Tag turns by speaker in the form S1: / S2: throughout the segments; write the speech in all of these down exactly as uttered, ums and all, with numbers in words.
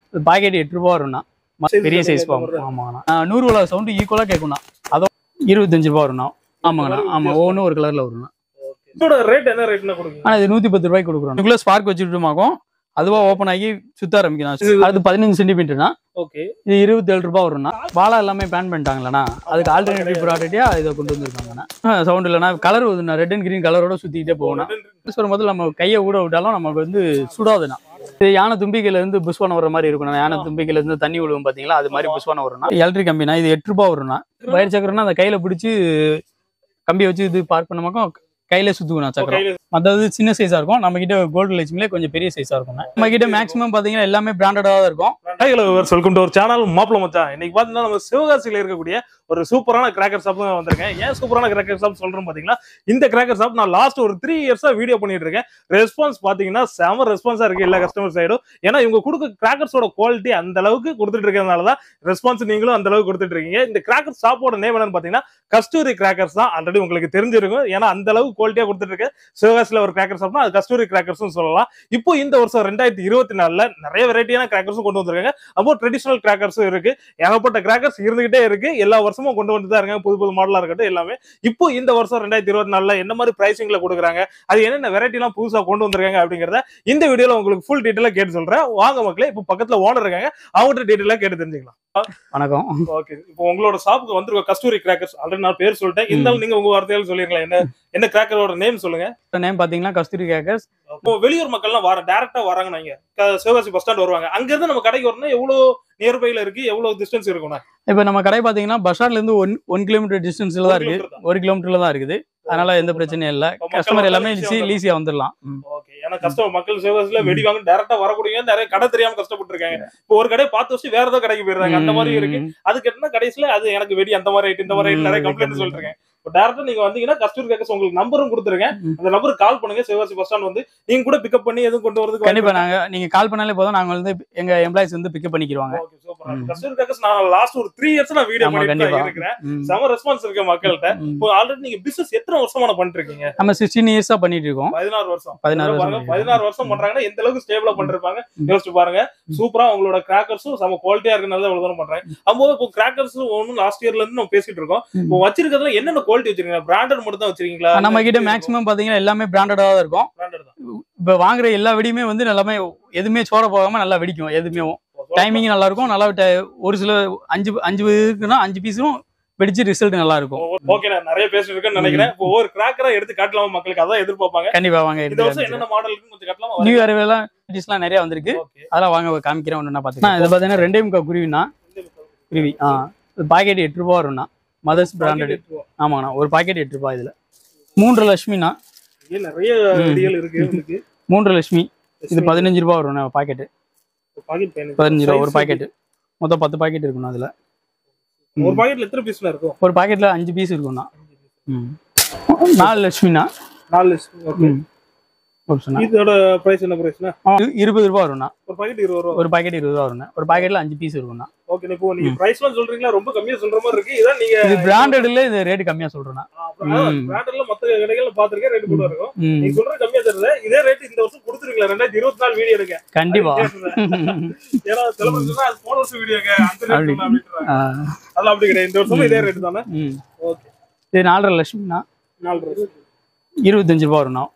S1: Packet எட்டு ரூபா வரும்ண்ணா. பெரிய சைஸ் பாம். ஆமாங்கண்ணா. நூறு உள்ள சவுண்டு ஈக்குவலா கேட்கும்ண்ணா. அதோ இருபத்தஞ்சு ரூபா வரும்ண்ணா. ஆமாங்கண்ணா. ஆமா ஒவ்வொன்றும் ஒரு கலர்ல வரும்ண்ணா.
S2: இதோட ரேட் என்ன ரேட்னா கொடுக்குறீங்க?
S1: ஆனா இது நூத்தி பத்து ரூபாய்க்கு கொடுக்குறோம். இதுக்குள்ள ஸ்பார்க் வச்சுட்டுமாக்கும் அதுவா ஓப்பன் ஆகி சுத்த ஆரம்பிக்கணும். அது பதினஞ்சு சென்டிமீட்டர்னா.
S2: ஓகே.
S1: இது இருபத்தி ஏழு ரூபாய் வரும்ண்ணா. வாழை எல்லாமே பேன் பண்ணிட்டாங்களா, அதுக்கு ஆல்டர்னேட்டிவ் ப்ராடக்டா இதை கொண்டு வந்திருக்காங்கண்ணா. சவுண்ட் இல்லைனா கலர் வருதுண்ணா. ரெட் அண்ட் கிரீன் கலரோட சுத்திக்கிட்டே போகணும். சொல்லும் போது நம்ம கையை ஊட விட்டாலும் நமக்கு வந்து சுடாதுண்ணா. இது யானை தும்பிக்கையில இருந்து புஷ்வானம் வர மாதிரி இருக்கும். யானை தும்பிக்கையில இருந்து தண்ணி விழுவும் பாத்தீங்களா, அது மாதிரி புஷ்வானம் வரும்னா. எலக்ட்ரிக் கம்பினா இது எட்டு ரூபாய் வரும்னா. வயர் சக்கரம்னா அந்த கையில பிடிச்சி கம்பியை வச்சு இது பார்க் பண்ணமாக்கும் கையில சுத்துக்கணும் சக்கரம். அதாவது சின்ன சைஸா இருக்கும். நம்ம கிட்ட கோல்டு லட்சுமிலே கொஞ்சம் பெரிய சைஸா இருக்கும். நம்ம கிட்ட மேக்ஸிமம் பாத்தீங்கன்னா எல்லாமே பிராண்டடா தான் இருக்கும்.
S2: வெல்கம் டு ஒரு சேனல் மாப்பிள மச்சான். இன்னைக்கு பாத்தீங்கன்னா நம்ம சிவகாசியில இருக்கக்கூடிய ஒரு சூப்பரான கிராக்கர் ஷாப் வந்திருக்கேன். ஏன் சூப்பரான கிராக்கர் ஷாப் சொல்றேன் பாத்தீங்கன்னா, இந்த கிராக்கர் ஷாப் நான் லாஸ்ட் ஒரு த்ரீ இயர்ஸா வீடியோ பண்ணிட்டு இருக்கேன். ரெஸ்பான்ஸ் பாத்தீங்கன்னா செம ரெஸ்பான்ஸா இருக்கு எல்லா கஸ்டமர் சைடும். ஏன்னா இவங்க கொடுக்க கிராக்கர்ஸோட குவாலிட்டி அந்த அளவுக்கு கொடுத்துட்டு இருக்கிறதுனாலதான் ரெஸ்பான்ஸ் நீங்களும் அந்த அளவுக்கு கொடுத்துட்டு இருக்கீங்க. இந்த கிராக்கர் ஷாப்போட நேம் என்னன்னு பாத்தீங்கன்னா கஸ்தூரி கிராக்கர்ஸ் தான். ஆல்ரெடி உங்களுக்கு தெரிஞ்சிருக்கும். ஏன்னா அந்த அளவுக்கு குவாலிட்டியா கொடுத்துட்டு இருக்கு. சிவகாசியில ஒரு கிராக்கர் ஷாப்னா அது கஸ்தூரி கிராக்கர்ஸ் சொல்லலாம். இப்போ இந்த வருஷம் ரெண்டாயிரத்தி இருபத்தி நாலுல நிறைய வெரைட்டியான கிராக்கர்ஸும் கொண்டு வந்திருக்காங்க. அப்போ ட்ரெடிஷனல் கிராக்கர்ஸும் இருக்கு. ஏகப்பட்ட கிராக்கர்ஸ் இருந்துகிட்டே இருக்கு. எல்லா வருஷமும் கொண்டு வந்து தான் இருக்காங்க. புது புது மாடலா இருக்கட்டும் எல்லாமே. இப்போ இந்த வருஷம் ரெண்டாயிரத்தி இருபத்தி நாலுல என்ன மாதிரி பிரைசிங்ல கொடுக்குறாங்க, அது என்னென்ன வெரைட்டி எல்லாம் புதுசா கொண்டு வந்திருக்காங்க அப்படிங்கறத இந்த வீடியோல உங்களுக்கு ஃபுல் டீடைலா கேட்டு சொல்றேன். வாங்க மக்களே, இப்போ பக்கத்துல ஓனர் இருக்காங்க, அவங்ககிட்ட டீடைலா கேட்டு தெரிஞ்சுக்கலாம்.
S1: வணக்கம்.
S2: ஓகே. இப்போ உங்களோட ஷாப்புக்கு வந்திருக்க கஸ்தூரி கிராக்கர்ஸ் ஆல்ரெடி நான் பேர் சொல்லிட்டேன். இருந்தாலும் நீங்க உங்க வார்த்தையால சொல்லிருங்களா, என்ன என்ன கிராக்கரோட நேம் சொல்லுங்க.
S1: நேம் பாத்தீங்கன்னா கஸ்தூரி கிராக்கர்ஸ்.
S2: இப்போ வெளியூர் மக்கள்லாம் வர டைரக்டா வராங்க, நீங்க சிவகாசி பஸ் ஸ்டாண்ட் வருவாங்க. அங்க இருந்து நம்ம கடைக்கு வரணும் எவ்வளவு நியர்பைல இருக்கு, எவ்வளவு டிஸ்டன்ஸ் இருக்கும்னா?
S1: இப்ப நம்ம கடை பாத்தீங்கன்னா பஸ் ஸ்டாண்ட்ல இருந்து ஒன் ஒன் கிலோமீட்டர் டிஸ்டன்ஸ்ல தான் இருக்கு. ஒரு கிலோமீட்டர்ல தான் இருக்குது. அதனால எந்த பிரச்சனையும் இல்ல. கஸ்டமர் எல்லாமே ஈஸியா வந்துடலாம்.
S2: ஓகே. ஏன்னா கஸ்டமர் மக்கள் சிவகாசியில வெடி வாங்க டைரக்டா வரக்கூடிய நிறைய கடை தெரியாம கஷ்டப்பட்டு இருக்காங்க. இப்போ ஒரு கடையை பார்த்து வச்சு வேற ஏதோ கடைக்கு போயிருந்தாங்க. அந்த மாதிரி இருக்கு. அதுக்கு என்ன கடைசியில அது எனக்கு வெடி அந்த மாதிரி இந்த மாதிரி நிறைய கம்ப்ளைண்ட் சொல்லிட்டு இருக்கேன். டேரக்டா நீங்க வந்தீங்கன்னா கஸ்தூரி கிராக்கர்ஸ் உங்களுக்கு நம்பரும் கொடுத்துருக்கேன். அந்த நம்பருக்கு கால் பண்ணுங்க. சிவகாசி பஸ் ஸ்டாண்ட் வந்து நீங்க கூட பிக்கப் பண்ணி எதுவும் கொண்டு வரதுக்கு
S1: கண்டிப்பா நாங்க நீங்க கால் பண்ணாலே போதும். நாங்க வந்து எங்க எம்ப்ளாயிஸ் வந்து பிக்கப் பண்ணிக்குவாங்க.
S2: Okay, super. கஸ்தூரி கிராக்கர்ஸ் நான் லாஸ்ட் ஒரு த்ரீ இயர்ஸ் நான் வீடியோ பண்ணிட்டு இருக்கேன். செம ரெஸ்பான்ஸ் இருக்கு மக்கள்கிட்ட. இப்போ ஆல்ரெடி நீங்க பிசினஸ் எத்தனை வருஷமா பண்ணிட்டு இருக்கீங்க?
S1: நம்ம பதினாறு இயர்ஸா பண்ணிட்டு இருக்கோம்.
S2: பதினாறு வருஷம்
S1: பதினாறு வருஷம்
S2: பதினாறு வருஷம் பண்றாங்கன்னா எந்த அளவுக்கு ஸ்டேபிளா பண்ணிருப்பாங்க யோசிச்சு பாருங்க. சூப்பரா உங்களோட கிராக்கர்ஸும் செம குவாலிட்டியா இருக்குனால இவ்வளவு தூரம் பண்றாங்க. அப்போ இப்போ கிராக்கர்ஸ் ஒன்னும் லாஸ்ட் இயர்ல இருந்து நம்ம பேசிட்டு இருக்கோம். இப்போ வச்சிருக்கிறதுல என்னென்ன குவாலிட்டி வச்சிருக்கீங்க? பிராண்டட் மட்டும் தான் வச்சிருக்கீங்களா?
S1: நம்ம கிட்ட மேக்ஸிமம் பாத்தீங்கன்னா எல்லாமே பிராண்டடா தான் இருக்கும். இப்ப வாங்குற எல்லா வெடியுமே வந்து எல்லாமே எதுவுமே சோட போகாம நல்லா வெடிக்கும். எதுவுமே டைமிங் நல்லா இருக்கும். நல்லா ஒரு சில அஞ்சு அஞ்சு இருக்குன்னா அஞ்சு பீஸும் வெடிச்சு ரிசல்ட் நல்லா இருக்கும்.
S2: ஓகே, நான் நிறைய பேசிட்டு இருக்கேன்னு நினைக்கிறேன். இப்போ ஒரு கிராக்கரா எடுத்து காட்டலாமா மக்களுக்கு? அதான் எதிர்பார்ப்பாங்க.
S1: கண்டிப்பா வாங்க.
S2: இந்த வருஷம் என்னென்ன மாடல் இருக்கு கொஞ்சம் காட்டலாமா?
S1: நியூ இயர் எல்லாம் எல்லாம் நிறைய வந்திருக்கு. அதெல்லாம் வாங்க காமிக்கிறேன். ஒண்ணு பாத்தீங்கன்னா இது பாத்தீங்கன்னா ரெண்டே முக்கா குருவினா குருவி. ஆஹ் பாக்கெட் எட்டு ரூபா வரும்னா. Mothers branded. ஆமாண்ணா. ஒரு பாக்கெட் எட்டு ரூபாய். இதுல மூன்று லட்சுமினா
S2: நிறைய வெடிகள் இருக்கு உங்களுக்கு.
S1: மூன்று லட்சுமி இது பதினஞ்சு ரூபாய் வரும் பாக்கெட். பதினஞ்சு ரூபா ஒரு பாக்கெட். மொத்தம் பத்து பாக்கெட் இருக்குண்ணா. அதுல
S2: ஒரு பாக்கெட்ல எத்தனை பீஸ் இருக்கும்?
S1: ஒரு பாக்கெட்ல அஞ்சு பீஸ் இருக்கும்ண்ணா. நாலு லட்சுமினா நாலு லட்சுமி.
S2: இதோட பிரைஸ் என்ன பிரைஸ்னா?
S1: இருபது ரூபாய் வரும்ண்ணா.
S2: ஒரு பாக்கெட் இருபது ரூபாய்.
S1: ஒரு பாக்கெட் இருபது ரூபாய் வரும்ண்ணா. ஒரு பாக்கெட்ல அஞ்சு பீஸ் இருக்கும்ண்ணா.
S2: ஓகே. இப்போ நீங்க பிரைஸ்லாம் சொல்றீங்களா? ரொம்ப கம்மியா சொல்ற மாதிரி இருக்கு. இதான் நீங்க
S1: இது பிராண்டட்ல இது ரேட் கம்மியா சொல்றேன்னா.
S2: பிராண்டட்ல மத்த கடைகள்ல பாத்துர்க்கேன் ரேட் கூட இருக்கும். நீங்க சொல்றது கம்மியா தெரியல. இதே ரேட் இந்த வருஷம் கொடுத்துருக்கீங்களா? ரெண்டாயிரத்தி இருபத்தி நாலு வீடியோ எடுக்க
S1: கண்டிப்பா.
S2: ஏன்னா செலிபிரேஷன் அது போன வருஷம் வீடியோங்க அந்த ரேட் அப்படின்றாங்க. அதெல்லாம் அப்படி கிடையாது. இந்த வருஷம் இதே ரேட் தானே? ஓகே.
S1: இது நாலரை லட்சம்னா
S2: நாலரை
S1: இருபத்தஞ்சு ரூபாய் வரும்ண்ணா.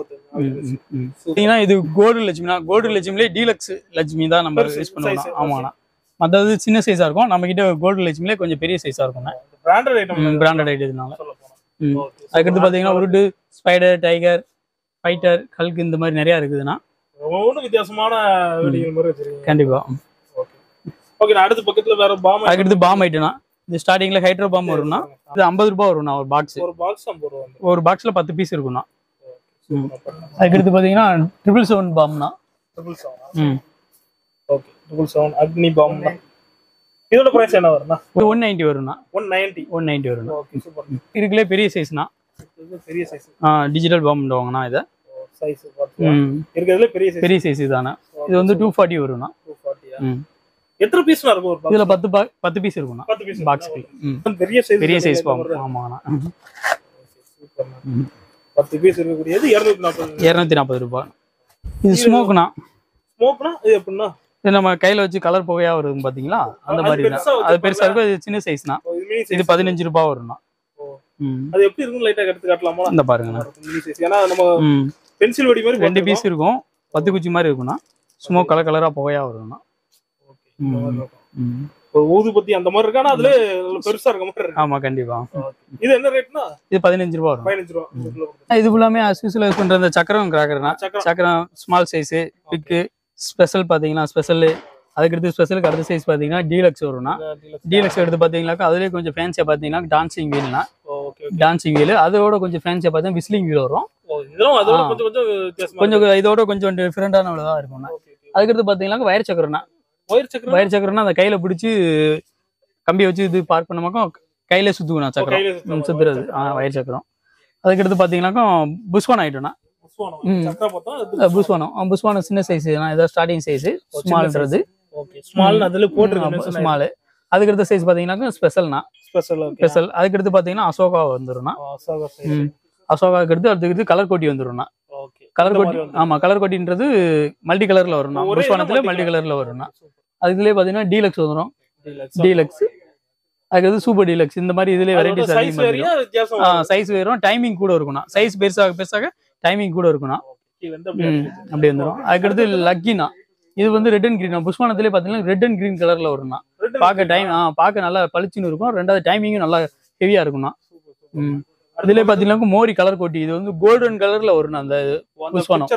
S1: இது கோல்டு லட்சுமினா கோல்டு லட்சுமிலே டீலக்ஸ் லட்சுமி தான் நம்ம யூஸ் பண்ணுவோம். ஆமாண்ணா. மற்றது சின்ன சைஸா இருக்கும். நம்ம கிட்ட கோல்டு லட்சுமிலே கொஞ்சம் பெரிய சைஸா இருக்கும்.
S2: பிராண்டட் ஐட்டம்
S1: பிராண்டட் ஐட்டம்னால. அதுக்கடுத்து பாத்தீங்கன்னா உருட்டு, ஸ்பைடர், டைகர், ஃபைட்டர், கல்க் இந்த மாதிரி நிறைய இருக்குதுண்ணா.
S2: ஒவ்வொன்றும் வித்தியாசமான வெடிகள் மாதிரி வச்சிருக்கீங்க.
S1: கண்டிப்பா.
S2: ஓகே. ஓகே. அடுத்த பக்கத்துல வேற பாம்.
S1: அதுக்கடுத்து பாம் ஐட்டம்னா இது ஸ்டார்டிங்ல ஹைட்ரோ பாம் வரும்னா. இது ஐம்பது ரூபாய் வரும்ண்ணா ஒரு பாக்ஸ்.
S2: ஒரு பாக்ஸ் ஐம்பது ரூபாய்.
S1: ஒரு பாக்ஸ்ல பத்து பீஸ் இருக்கும்ண்ணா. அதுக்கடுத்து பாத்தீங்கன்னா ட்ரிபிள் செவன் பாம்னா.
S2: Triple seven. Okay. Triple seven Agni பாம்னா. இதோட பிரைஸ் என்ன வரும்னா?
S1: ஒன் நைன்டி வரும்ண்ணா.
S2: One ninety.
S1: ஒன் நைன்டி வரும்.
S2: Okay, super.
S1: இதுக்குள்ளே பெரிய சைஸ்னா.
S2: இது பெரிய சைஸ்.
S1: ஆ டிஜிட்டல் பாம் வாங்கனா இத.
S2: சைஸ் பாத்தீங்க. இருக்குதுல பெரிய சைஸ்.
S1: பெரிய சைஸ் இதானா. இது வந்து டூ ஃபார்ட்டி வரும்ண்ணா.
S2: Two forty. ம். எத்தனை பீஸ்னா இருக்கும் ஒரு பாக்ஸ்? இதுல
S1: பத்து பத்து பீஸ் இருக்கும்ண்ணா.
S2: பத்து பீஸ்
S1: பாக்ஸ்க்கு.
S2: ம். பெரிய சைஸ்.
S1: பெரிய சைஸ் பாம். ஆமாண்ணா.
S2: சூப்பர்ண்ணா. பத்து பீஸ் இருக்கக்கூடியது இருநூத்தி நாற்பது.
S1: இருநூத்தி நாற்பது ரூபாய். இது ஸ்மோக்னா.
S2: ஸ்மோக்னா இது எப்படின்னா?
S1: இது நம்ம கையில வச்சு கலர் புகையா வரும் பாத்தீங்களா, அந்த மாதிரி தான். அது பெருசா இருக்கும், இது சின்ன சைஸ்னா. இது பதினஞ்சு ரூபாய் வரும்னா.
S2: அது எப்படி இருக்கும் லைட்டா எடுத்து காட்டலாமா?
S1: இந்த பாருங்க,
S2: மினி சைஸ். ஏன்னா நம்ம பென்சில் வடி மாதிரி
S1: ரெண்டு பீஸ் இருக்கும், பத்து குச்சி மாதிரி இருக்கும்னா. சும்மா கலர் கலரா புகையா வரும்னா.
S2: ஒரு ஊதுபத்தி அந்த மாதிரி இருக்கா, அதுல பெருசா இருக்க மாதிரி இருக்கு.
S1: ஆமா கண்டிப்பா.
S2: இது என்ன ரேட்னா? இது
S1: பதினஞ்சு ரூபாய் வரும்.
S2: பதினஞ்சு ரூபாய்.
S1: இது ஃபுல்லாமே அஸ்யூசுவலா யூஸ் பண்ற இந்த சக்கரம் கிராக்கர்னா. சக்கரம் ஸ்மால் சைஸ், பிக், ஸ்பெஷல் பாத்தீங்கன்னா ஸ்பெஷல். அதுக்கு அடுத்து ஸ்பெஷலுக்கு அடுத்த சைஸ் பாத்தீங்கன்னா டீலக்ஸ் வரும்னா. டீலக்ஸ் எடுத்து பாத்தீங்கன்னாக்கா அதுலயே கொஞ்சம் ஃபேன்சியா பாத்தீங்கன்னா டான்சிங் வீல்னா. டான்சிங் வீல் அதோட கொஞ்சம் ஃபேன்சியா பார்த்தா விஸ்லிங் வீல் வரும்.
S2: இதெல்லாம் அதோட கொஞ்சம் கொஞ்சம் வித்தியாசமா
S1: கொஞ்சம் இதோட கொஞ்சம் டிஃபரெண்டான உள்ளதா இருக்கும்னா. அதுக்கு அடுத்து பாத்தீங்கன்னா வயர் சக்கரம்னா. வயர் சக்கரம் வயர் சக்கரம்னா அந்த கையில பிடிச்சி கம்பியை வச்சு இது பார்க் பண்ணமாக்கா கையில சுத்துக்கணும் சக்கரம் சுத்துறது. வயர் சக்கரம். அதுக்கு அடுத்து பாத்தீங்கன்னாக்கா புஷ்வான் ஐட்டம்னா. புஷ்வானம் புஷ்வானம் சின்ன சைஸ் ஏதாவது ஸ்டார்டிங் சைஸ் ஸ்மால்ன்றது.
S2: ஸ்மால் அதுல போட்டுருக்கு
S1: ஸ்மால். அதுக்கு அடுத்த சைஸ் பாத்தீங்கன்னாக்கா ஸ்பெஷல்னா. Special special. அதுக்கு அடுத்து பாத்தீங்கன்னா அசோகா வந்துரும்னா. அசோகாவுக்கு அடுத்து அதுக்கு கலர் கோட்டி வந்துரும்னா. கலர் கோட்டி. ஆமா கலர் கோட்டின்றது மல்டி கலர்ல வரும்னா. புஷ்வானத்துல மல்டி கலர்ல வரும்னா. அதுக்குள்ளே பாத்தீங்கன்னா டீலக்ஸ் வந்துடும். டீலக்ஸ். அதுக்கு சூப்பர் டீலக்ஸ். இந்த மாதிரி இதுல வெரைட்டிஸ் அதிகமா சைஸ் வேறும், டைமிங் கூட இருக்கும்னா. சைஸ் பெருசாக பெருசாக டைமிங் கூட இருக்கும்னா. அப்படி வந்துடும். அதுக்கடுத்து லக்கினா. இது வந்து ரெட் அண்ட் கிரீன். புஷ்வானத்திலே பாத்தீங்கன்னா ரெட் அண்ட் கிரீன் கலர்ல வரும்னா. பார்க்க டைம் பார்க்க நல்லா பளிச்சுன்னு இருக்கும். ரெண்டாவது டைமிங்கும் நல்லா ஹெவியா இருக்கும்னா. ம் இதுல பாத்தீங்கன்னா மோரி கலர் கோட்டி. இது வந்து கோல்டன் கலர்ல வரும் அந்த புஷ்வானம்.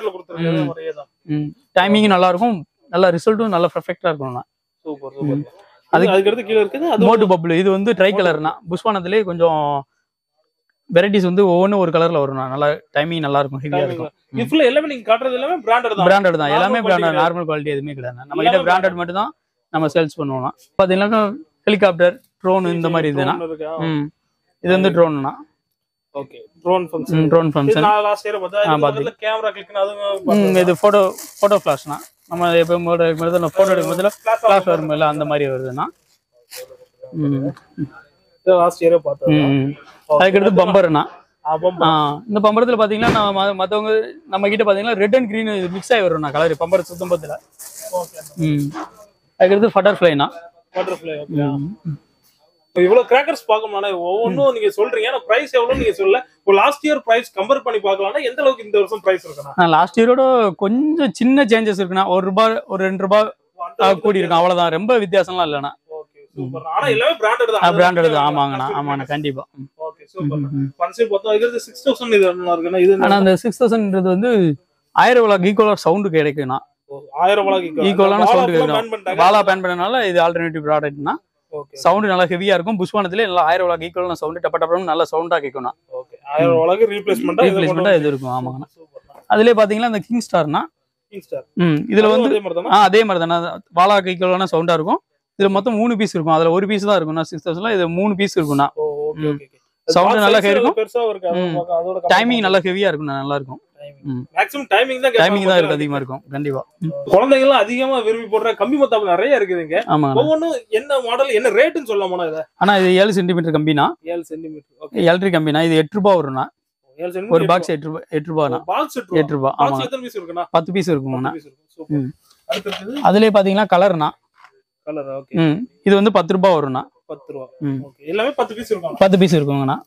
S1: டைமிங் நல்லா இருக்கும், நல்ல ரிசல்ட்டும் நல்லா பெர்ஃபெக்ட்டா இருக்கும்னா. அதுக்கு அடுத்து கீழ இருக்குது மோட்டு பப்ளு. இது வந்து ட்ரை கலர்னா. புஷ்வானத்திலே கொஞ்சம் வெரைட்டிஸ் வந்து ஒவ்வொன்றும் ஒரு கலர்ல வரும்னா. நல்லா டைமிங் நல்லா இருக்கும், ஹெவியா இருக்கும்.
S2: இதுல எல்லாமே நீங்க காட்டுறது எல்லாமே பிராண்டட் தான்.
S1: பிராண்டட் தான் எல்லாமே. பிராண்டட், நார்மல் குவாலிட்டி எதுவுமே கிடையாது. நம்ம கிட்ட பிராண்டட் மட்டும் தான் நம்ம சேல்ஸ் பண்ணுவோம். பாத்தீங்கன்னா ஹெலிகாப்டர், ட்ரோன் இந்த மாதிரி இதுனா. ம் இது வந்து ட்ரோன்னா.
S2: ஓகே ட்ரோன் ஃபங்க்ஷன்.
S1: ட்ரோன் ஃபங்க்ஷன்
S2: நான் லாஸ்ட் இயர் பார்த்தா இதுல கேமரா கிளிக்னா அது
S1: இது போட்டோ போட்டோ ஃபிளாஷ்னா. நம்ம எப்போ மோட எடுக்கும்போது நான் போட்டோ எடுக்கும்போது ஃபிளாஷ் வரும்ல அந்த மாதிரி வருதுன்னா. ம்
S2: இது லாஸ்ட் இயர் பார்த்தா.
S1: அதுக்கு அடுத்து பம்பர்னா. இந்த பம்பரத்துல பாத்தீங்கன்னா நம்ம மத்தவங்க நம்ம கிட்ட பாத்தீங்கன்னா ரெட் அண்ட் கிரீன் மிக்ஸ் ஆகி வரும்னா கலர் பம்பர் சுத்தம்பத்துல. ம் அதுக்கு அடுத்து பட்டர்ஃப்ளைனா.
S2: பட்டர்ஃப்ளை. ஓகே. இவ்வளவு கிராக்கர்ஸ் பார்க்கணும்னா ஒவ்வொன்றும் நீங்க சொல்றீங்க. ஆனா பிரைஸ் எவ்வளவு நீங்க சொல்லல. ஒரு லாஸ்ட் இயர் பிரைஸ் கம்பேர் பண்ணி பார்க்கலாம்னா எந்த அளவுக்கு இந்த வருஷம் பிரைஸ் இருக்குன்னா?
S1: லாஸ்ட் இயரோட கொஞ்சம் சின்ன சேஞ்சஸ் இருக்குன்னா ஒரு ரூபாய் ஒரு ரெண்டு ரூபாய் கூடி இருக்கும், அவ்வளவுதான். ரொம்ப வித்தியாசம்லாம் இல்லைண்ணா.
S2: ஆனா எல்லாமே பிராண்டட் தான்.
S1: பிராண்டட் தான். ஆமாங்கண்ணா ஆமாண்ணா கண்டிப்பா.
S2: Okay super. பன்சில் பார்த்தா இது ஆறு ஆயிரம் இது என்ன இருக்குன்னா இது
S1: ஆனா அந்த ஆறு ஆயிரம்ன்றது வந்து ஆயிரம் வாட் ஈக்குவலா சவுண்ட் கிடைக்கும்னா.
S2: ஆயிரம் வாட்
S1: ஈக்குவலான சவுண்ட் கிடைக்கும். வாலா பேன் பண்ணனால இது ஆல்டர்னேட்டிவ் ப்ராடக்ட்னா. சவுண்ட் நல்லா ஹெவியா இருக்கும். புஷ்வானத்திலே நல்லா ஆயிரம் வாட் ஈக்குவலான சவுண்ட் டப்ப டப்பன்னு நல்ல சவுண்டா கேட்கும்னா.
S2: ஓகே ஆயிரம் வாட் ரீப்ளேஸ்மென்ட்டா
S1: ரீப்ளேஸ்மென்ட்டா இது இருக்கும். ஆமாங்கண்ணா. அதுலயே பாத்தீங்கன்னா இந்த கிங் ஸ்டார்னா.
S2: King star.
S1: ம் இதுல வந்து அதே மாதிரி தானே வாலா ஈக்குவலான சவுண்டா இருக்கும். இதுல மொத்தம் மூணு பீஸ் இருக்கும். அதுல ஒரு பீஸ் தான் இருக்கும்னா ஆறு ஆயிரம் இது மூணு பீஸ் இருக்கும்னா.
S2: Okay okay.
S1: சவுண்ட் நல்லா இருக்கும்,
S2: பெருசா இருக்கு. அதோட
S1: டைமிங் நல்லா ஹெவியா இருக்கும், நல்லா இருக்கும்.
S2: மேக்ஸிமம் டைமிங் தான்
S1: டைமிங் தான் இருக்கு, அதிகமா இருக்கும் கண்டிப்பா.
S2: குழந்தைங்க எல்லாம் அதிகமா விரும்பி போடுற கம்பி மத்தாப்பு நிறைய இருக்குதுங்க.
S1: ஆமா.
S2: ஒவ்வொன்றும் என்ன மாடல் என்ன ரேட்னு சொல்லலாமா இத?
S1: ஆனா இது ஏழு சென்டிமீட்டர் கம்பினா.
S2: ஏழு சென்டிமீட்டர். ஓகே.
S1: எலக்ட்ரிக் கம்பினா இது எட்டு ரூபாய் வரும்னா.
S2: ஏழு சென்டிமீட்டர்
S1: ஒரு பாக்ஸ் எட்டு ரூபாய். எட்டு ரூபாய்னா.
S2: பாக்ஸ்
S1: எட்டு ரூபாய். ஆமா.
S2: பாக்ஸ் எத்தனை பீஸ் இருக்குன்னா?
S1: பத்து பீஸ் இருக்கும்னா.
S2: சூப்பர். அடுத்து இருக்குது
S1: அதுலயே பாத்தீங்கன்னா கலர்னா.
S2: கலர். ஓகே.
S1: ம் இது வந்து பத்து ரூபாய் வரும்னா.
S2: பத்து ரூபாய். ஓகே. எல்லாமே பத்து பீஸ் இருக்கும்.
S1: பத்து பீஸ் இருக்கும்னா.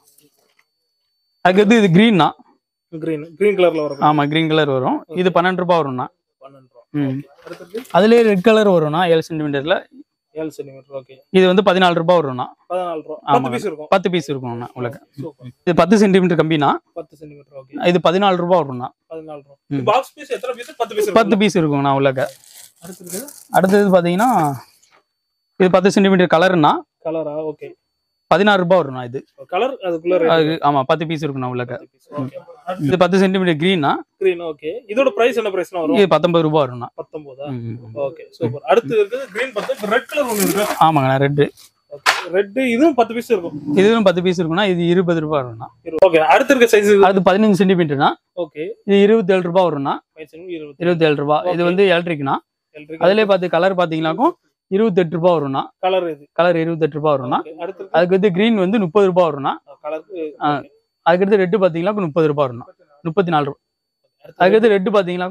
S1: அதுக்கு இது கிரீன்னா.
S2: கிரீன் கிரீன் கலர்ல வரும்.
S1: ஆமா கிரீன் கலர் வரும். இது பன்னெண்டு ரூபாய் வரும்னா.
S2: பன்னெண்டு ரூபாய். ஓகே. அடுத்து
S1: அதுலயே ரெட் கலர் வரும்னா ஏழு சென்டிமீட்டர்ல.
S2: ஏழு சென்டிமீட்டர். ஓகே.
S1: இது வந்து பதினாலு ரூபாய் வரும்னா.
S2: பதினாலு ரூபாய். பத்து பீஸ் இருக்கும்.
S1: பத்து பீஸ் இருக்கும்னா உங்களுக்கு. இது பத்து சென்டிமீட்டர் கம்பினா.
S2: பத்து சென்டிமீட்டர். ஓகே.
S1: இது பதினாலு ரூபாய் வரும்னா.
S2: பதினாலு ரூபாய். பாக்ஸ் பீஸ் எத்தனை பீஸ்? பத்து பீஸ்.
S1: பத்து பீஸ் இருக்கும்னா உங்களுக்கு.
S2: அடுத்து இருக்குது.
S1: அடுத்து பாத்தீங்கன்னா இது பத்து சென்டிமீட்டர் கலர்னா.
S2: கலரா? ஓகே.
S1: பதினாறு ரூபாய் வரும்னா இது.
S2: கலர் அதுக்குள்ள.
S1: ஆமா பத்து பீஸ் இருக்கும்னா உங்களுக்கு. இது பத்து சென்டிமீட்டர் கிரீனா.
S2: கிரீன். ஓகே. இதோட பிரைஸ் என்ன பிரைஸ்னா வரும்?
S1: இது பத்தொன்பது ரூபாய் வரும்னா.
S2: பத்தொன்பது. Okay super. அடுத்து இருக்குது கிரீன் பத்து. ரெட் கலர் ஒன்னு இருக்கு.
S1: ஆமாங்க ரெட்.
S2: ஓகே. ரெட் இதுவும் பத்து பீஸ் இருக்கும்.
S1: இதுவும் பத்து பீஸ் இருக்கும்னா இது இருபது ரூபாய் வரும்னா.
S2: ஓகே. அடுத்து இருக்க சைஸ்
S1: அது பதினஞ்சு சென்டிமீட்டர்னா.
S2: ஓகே.
S1: இது இருபத்தி ஏழு ரூபாய் வரும்னா. இருபத்தி ஏழு ரூபாய். இது வந்து எலக்ட்ரிக்னா. அதுலயே பார்த்து கலர் பாத்தீங்கன்னாக்கும் இருபத்தி எட்டு ரூபாய் வரும்னா.
S2: கலர் இது
S1: கலர் இருபத்தி எட்டு ரூபாய் வரும்னா. அதுக்கு வந்து கிரீன் வந்து முப்பது ரூபாய் வரும்னா. அதுக்கு அடுத்து ரெட் பாத்தீங்கன்னா முப்பது ரூபாய் வரும்னா. முப்பத்தி நாலு ரூபாய். அதுக்கு அடுத்து ரெட் பாத்தீங்கன்னாக்கும்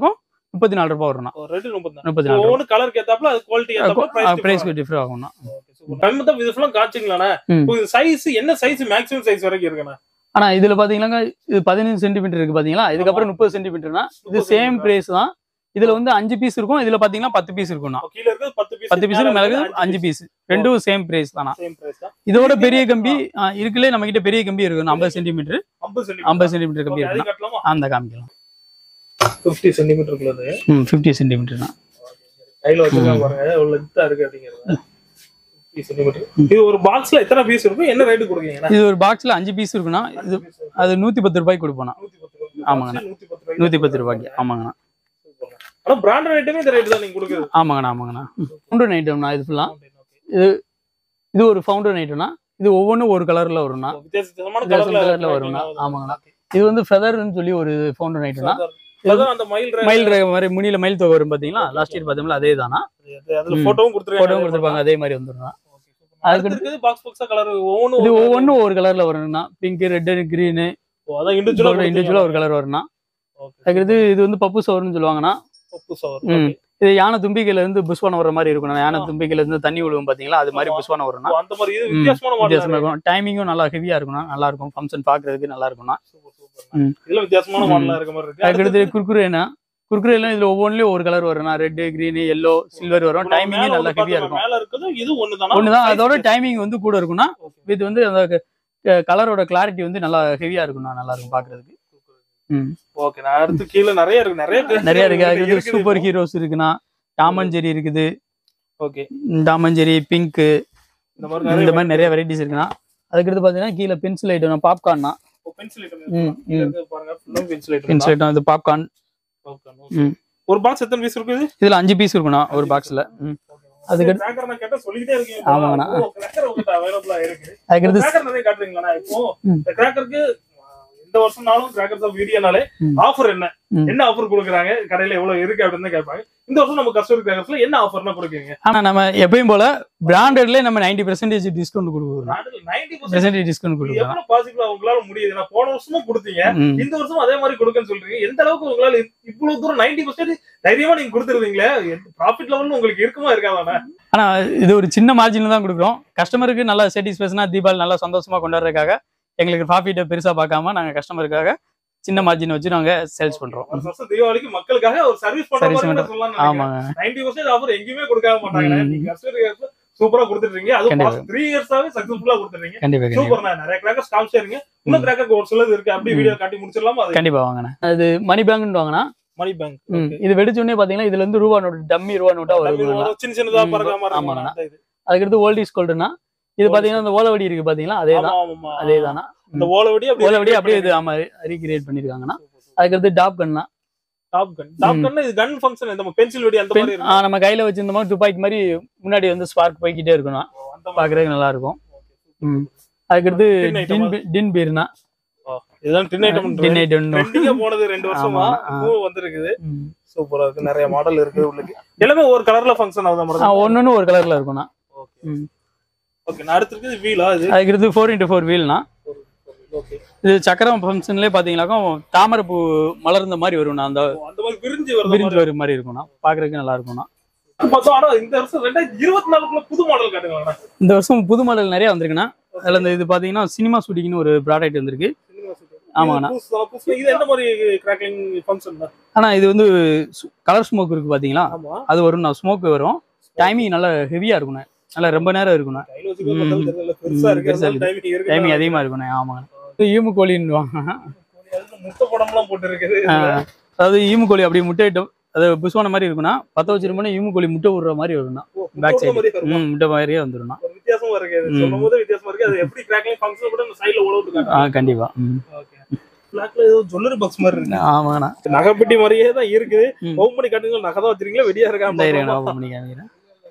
S1: முப்பத்தி நாலு ரூபாய் வரும்ண்ணா.
S2: ரேட் முப்பத்தி
S1: முப்பத்தி நாலு
S2: ஒவ்வொரு கலருக்கு ஏத்தாப்புல அது குவாலிட்டி ஏத்தாப்புல
S1: பிரைஸ் டிஃபர் ஆகும்ண்ணா.
S2: கண்மத்த விதம் காட்சிங்களாண்ணா. சைஸ் என்ன சைஸ் மேக்ஸிமம் சைஸ் வரைக்கும் இருக்குண்ணா?
S1: ஆனா இதுல பாத்தீங்கன்னா இது பதினஞ்சு சென்டிமீட்டர் இருக்கு பாத்தீங்களா, இதுக்கப்புறம் முப்பது சென்டிமீட்டர்னா இது சேம் பிரைஸ் தான். இதுல வந்து அஞ்சு பீஸ் இருக்கும், இதுல பாத்தீங்கன்னா பத்து பீஸ் இருக்கும்ண்ணா.
S2: கீழ இருக்கு பத்து பீஸ்,
S1: பத்து பீஸ் மேல அஞ்சு பீஸ், ரெண்டும் சேம் பிரைஸ் தானா. இதோட பெரிய கம்பி இருக்குல்ல நம்ம கிட்ட, பெரிய கம்பி இருக்கு ஐம்பது சென்டிமீட்டர் ஐம்பது சென்டிமீட்டர் கம்பி இருக்கு, அந்த காமிக்கலாம்.
S2: ஐம்பது சென்டிமீட்டருக்குள்ளது
S1: ம் ஐம்பது சென்டிமீட்டர் தான்
S2: கையில வச்சிருக்காங்க பாருங்க, எவ்வளவு லென்த்தா இருக்கு அப்படிங்கிறது. ஐம்பது சென்டிமீட்டர். இது ஒரு பாக்ஸ்ல எத்தனை பீஸ் இருக்கும், என்ன ரேட் கொடுக்கீங்க? இது
S1: ஒரு பாக்ஸ்ல அஞ்சு பீஸ் இருக்குன்னா இது அது நூத்தி பத்து ரூபாய்க்கு கொடுப்போம். ஆமாங்கண்ணா, நூத்தி பத்து ரூபாய்க்கு. ஆமாங்கண்ணா.
S2: ஆனா பிராண்டட் ஐட்டமே இந்த ரேட் தான் நீங்க கொடுக்குறது?
S1: ஆமாங்கண்ணா ஆமாங்கண்ணா. ஃபவுண்டன் ஐட்டம்னா இது ஃபுல்லா. இது இது ஒரு ஃபவுண்டன் ஐட்டம்னா இது ஒவ்வொன்றும் ஒரு கலர்ல வரும்ண்ணா,
S2: வித்தியாசமான
S1: கலர்ல வரும்ண்ணா. ஆமாங்கண்ணா. இது வந்து ஃபெதர்னு சொல்லி ஒரு ஃபவுண்டன் ஐட்டம்னா,
S2: அந்த மயில்
S1: மயில் ரேக மாதிரி முனியில மயில் தொகை வரும் பாத்தீங்களா, லாஸ்ட் இயர் பார்த்தோம்ல அதே தானா.
S2: அதுல போட்டோவும் கொடுத்துருக்காங்க,
S1: போட்டோவும் கொடுத்துருப்பாங்க, அதே மாதிரி வந்துடும்.
S2: அதுக்கு பாக்ஸ் பாக்ஸா கலர் ஒவ்வொன்றும்
S1: இது ஒவ்வொன்றும் ஒரு கலர்ல வரும்ண்ணா. பிங்க், ரெட், கிரீனு,
S2: அதான் இண்டிவிஜுவலா
S1: இண்டிவிஜுவலா ஒரு கலர் வரும்ண்ணா. அதுக்கு இது வந்து பப்பு சவர்னு சொல்லுவாங்கண்ணா.
S2: பப்பு சவர்.
S1: இது யானை தும்பிக்கையில இருந்து புஷ்வானம் வர மாதிரி இருக்கும். யானை தும்பிக்கையில இருந்து தண்ணி விழுவும் பாத்தீங்களா, அது மாதிரி புஷ்வானம் வரும்ண்ணா.
S2: அந்த மாதிரி இது வித்தியாசமான
S1: வித்தியாசமா இருக்கும். டைமிங்கும் நல்லா ஹெவியா இருக்கும்ண்ணா, நல்லா இருக்கும். ஃபங்க்ஷன் பாக்குறதுக்கு நல்லா இருக்கும்ண்ணா.
S2: இதுல வித்தியாசமான மாடலா இருக்க மாதிரி இருக்கு.
S1: அதுக்கு குர்குரேனா, குர்குரே எல்லாம் இதுல ஒவ்வொன்றுலயும் ஒரு கலர் வரும்ண்ணா. ரெட், கிரீன், எல்லோ, சில்வர் வரும். டைமிங் நல்லா ஹெவியா இருக்கும்.
S2: மேல இருக்குது இது ஒண்ணுதான்
S1: ஒண்ணுதான். அதோட டைமிங் வந்து கூட இருக்கும்ண்ணா. இது வந்து அந்த கலரோட கிளாரிட்டி வந்து நல்லா ஹெவியா இருக்கும்ண்ணா, நல்லா இருக்கும் பாக்குறதுக்கு.
S2: ஓகே, நான் அடுத்து கீழ நிறைய இருக்கு, நிறைய
S1: நிறைய இருக்கு. அதுக்கு சூப்பர் ஹீரோஸ் இருக்குண்ணா. டாம் அண்ட் ஜெரி இருக்குது.
S2: Okay,
S1: Tom and Jerry, pink,
S2: இந்த மாதிரி
S1: இந்த மாதிரி நிறைய வெரைட்டிஸ் இருக்குண்ணா. அதுக்கடுத்து பாத்தீங்கன்னா கீழே பென்சில் ஐட்டம், பாப்கார்ன்னா.
S2: பென்சில் ஐட்டம் பாருங்க, ஃபுல்லா பென்சில் ஐட்டம்.
S1: பென்சில் ஐட்டம் இது பாப்கார்ன்.
S2: ஒரு பாக்ஸ் எத்தனை பீஸ் இருக்கு?
S1: இதுல அஞ்சு பீஸ் இருக்குண்ணா ஒரு பாக்ஸ்ல. அதுக்கு
S2: கிராக்கர் நான் கேட்டா சொல்லிட்டே இருக்கீங்க.
S1: ஆமாண்ணா,
S2: கிராக்கர் உங்களுக்கு அவேலபிளா இருக்கு.
S1: அதுக்கு
S2: கிராக்கர் நிறைய காட்டுறீங்களா? இப்போ இந்த கிராக்கருக்கு இந்த வருஷம் நாளும் கிராக்கர்ஸ் ஆஃப் வீடியோனாலே ஆஃபர் என்ன என்ன ஆஃபர் கொடுக்குறாங்க, கடையில எவ்வளவு இருக்கு அப்படின்னு கேட்பாங்க. இந்த வருஷம் நம்ம கஸ்டமர் கிராக்கர்ஸ்ல என்ன ஆஃபர்னா கொடுக்குறீங்க?
S1: ஆனா நம்ம எப்பயும் போல பிராண்டட்ல நம்ம நைன்டி பர்சன்டேஜ் டிஸ்கவுண்ட் கொடுக்குறோம்.
S2: நைன்டி பர்சன்டேஜ்
S1: டிஸ்கவுண்ட் கொடுக்குறோம்.
S2: எவ்வளவு பாசிபிளா உங்களால முடியுது? நான் போன வருஷமும் கொடுத்தீங்க, இந்த வருஷம் அதே மாதிரி கொடுக்கன்னு சொல்றீங்க. எந்த அளவுக்கு உங்களால இவ்வளவு தூரம் நைன்டி பர்சன்டேஜ் தைரியமா நீங்க கொடுத்துருவீங்களே, ப்ராஃபிட் லெவல் உங்களுக்கு இருக்குமா இருக்காதானே?
S1: ஆனா இது ஒரு சின்ன மார்ஜின் தான் கொடுக்குறோம். கஸ்டமருக்கு நல்லா சாட்டிஸ்ஃபேக்ஷனா தீபாவளி நல்லா சந்தோஷமா கொண்டாடுறதுக்காக எங்களுக்கு ப்ராஃபிட்டை பெருசா பார்க்காம நாங்க கஸ்டமருக்காக சின்ன மார்ஜின் வச்சு நாங்க சேல்ஸ் பண்றோம்.
S2: தீபாவளிக்கு மக்களுக்காக ஒரு சர்வீஸ் பண்றோம்.
S1: ஆமாங்க,
S2: நைன்டி பர்சன்டேஜ் ஆஃபர் எங்கேயுமே கொடுக்காம மாட்டாங்க. நீங்க கஸ்டமருக்கு சூப்பரா கொடுத்துட்டீங்க. அது மூணு இயர்ஸாவே சக்சஸ்ஃபுல்லா கொடுத்துட்டீங்க.
S1: கண்டிப்பா
S2: சூப்பர்ண்ணா. நிறைய கிராக்கர்ஸ் காமிச்சிருங்க. இன்னும் கிராக்கர் ஒரு சிலது இருக்கு, அப்படியே வீடியோ காட்டி முடிச்சிடலாமா?
S1: கண்டிப்பா வாங்கண்ணா. அது மணி பேங்க்னு வாங்கண்ணா.
S2: மணி பேங்க்
S1: இது வெடிச்ச உடனே பாத்தீங்கன்னா இதுல இருந்து ரூபா நோட்டு, டம்மி ரூபா நோட்டா வரும்.
S2: சின்ன சின்னதா பறக்காம.
S1: ஆமாண்ணா. அதுக்கடுத்து ஓல்டிஸ் கோல்டுனா இது பாத்தீங்கன்னா இந்த ஓலவடி இருக்கு பாத்தீங்களா, அதேதான் அதேதானா.
S2: இந்த ஓலவடி
S1: ஓலவடி அப்படியே இது ஆமா ரீக்ரியேட் பண்ணிருக்காங்கண்ணா. அதுக்கடுத்து டாப் கன்னா.
S2: டாப் கன் டாப் கன் இது கன் ஃபங்க்ஷன் இந்த பென்சில் வெடி அந்த மாதிரி இருக்கு.
S1: நம்ம கையில வச்சிருந்த மாதிரி துப்பாக்கி மாதிரி முன்னாடி வந்து ஸ்பார்க் போய்க்கிட்டே இருக்கணும், பாக்குறதுக்கு நல்லா இருக்கும். அதுக்கடுத்து டின் பீர்னா
S2: இதுதான் டின் ஐட்டம்.
S1: டின் ஐட்டம்
S2: ட்ரெண்டிங்கா போனது ரெண்டு வருஷமா பூ வந்திருக்குது. சூப்பரா இருக்கு. நிறைய மாடல் இருக்கு உங்களுக்கு. எல்லாமே ஒரு கலர்ல ஃபங்க்ஷன் ஆகுதா மேடம்?
S1: ஒன்னொன்னு ஒரு கலர்ல இருக்கும்ண்ணா.
S2: Okay okay. நான் அடுத்து இருக்குது வீலா. இது
S1: அதுக்கடுத்து ஃபோர் இன்டூ ஃபோர் வீல்னா.
S2: ஓகே.
S1: இது சக்கரம் ஃபங்க்ஷன்லயே பாத்தீங்கன்னாக்கா தாமரை பூ மலர்ந்த மாதிரி வரும்ண்ணா. அந்த
S2: அந்த மாதிரி விரிஞ்சு வர
S1: விரிஞ்சு வர மாதிரி இருக்கும்ண்ணா, பாக்குறதுக்கு நல்லா இருக்கும்ண்ணா.
S2: இந்த வருஷம் ரெண்டாயிரத்தி இருபத்தி நாலுக்குள்ள புது மாடல் காட்டுங்க.
S1: இந்த வருஷம் புது மாடல் நிறைய வந்திருக்குண்ணா. அதுல இந்த இது பாத்தீங்கன்னா சினிமா ஷூட்டிங்னு ஒரு ப்ராடக்ட் வந்திருக்கு. ஆமாண்ணா.
S2: இது என்ன மாதிரி கிராக்கிங் ஃபங்க்ஷன்? ஆனா
S1: இது வந்து கலர் ஸ்மோக் இருக்கு பாத்தீங்களா, அது வரும். ஸ்மோக் வரும். டைமிங் நல்லா ஹெவியா இருக்குண்ணா, நல்லா ரொம்ப நேரம் இருக்குண்ணா. டைமிங் அதிகமா இருக்குண்ணா. ஆமாங்க. ஈமு கோழின்னு
S2: முட்டை படம்லாம் போட்டு இருக்குது.
S1: அதாவது ஈமு கோழி அப்படி முட்டையிட்டோம், அது புஷ்வான மாதிரி இருக்குன்னா பத்த வச்சிருப்போம்னா ஈமு கோழி முட்டை விடுற மாதிரி வரும்னா பேக் சைடு முட்டை மாதிரியே வந்துரும்னா.
S2: வித்தியாசமா இருக்கு. சொல்லும்போது வித்தியாசமா இருக்கு. அது எப்படி கிராக்கிங் ஃபங்க்ஷன் கூட அந்த சைடுல ஓட
S1: விட்டுருக்காங்க. கண்டிப்பா.
S2: ஓகே. பிளாக்ல ஏதோ ஜுவல்லரி பாக்ஸ் மாதிரி இருக்கு.
S1: ஆமாண்ணா.
S2: நகைப்பெட்டி மாதிரியே தான் இருக்குது. ஓபன் பண்ணி காட்டுங்க. நகை தான் வச்சிருக்கீங்களா வெடியா இருக்கா?
S1: தைரியமா ஓபன் பண்ணி காமிக்கிறேன்.